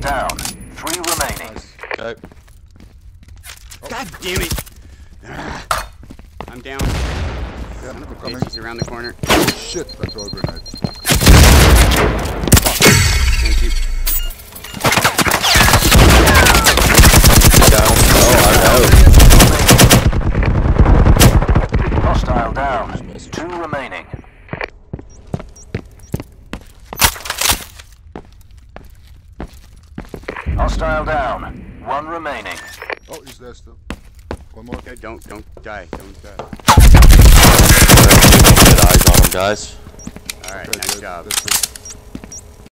down. 3 remaining. Okay. God damn it! I'm down. Yeah, I'm coming. He's around the corner. Shit, I throw a grenade. Thank you. Down. Oh, Hostile down. 2 remaining. Hostile down. 1 remaining. Oh, he's there still. One more. Okay, don't die. Don't die. Get eyes on him, guys. Alright, Okay, nice good. job. That's it.